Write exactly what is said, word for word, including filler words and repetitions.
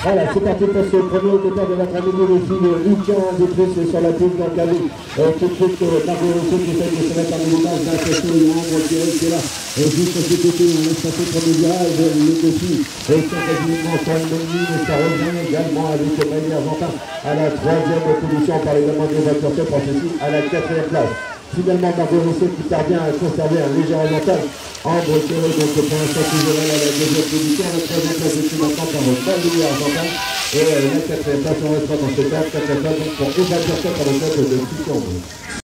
Voilà, c'est parti pour ce premier départ de notre ami les filles. Lucas des plus sur la piste dans le carré. Euh, tout de suite, euh, Margot Rousseau qui essaie de se mettre en militage d'un côté, il y a André Thierry qui est là. Et juste à ce côté, on laisse passer pour le virage, le défi. Et c'est quasiment sur une bonne ligne, et ça revient également avec Maïli Argentin à la troisième position par les demandes de voiture pour ceci à la quatrième place. Finalement, Margot Rousseau qui parvient à conserver un léger avantage. André Thierry, donc pour l'instant, toujours là à la deuxième position. La troisième place est maintenant par Maïli Argentin. Et euh, la quatrième place, on restera dans ce cas, quatrième place, donc pour Eva Pierson par le club de Christian.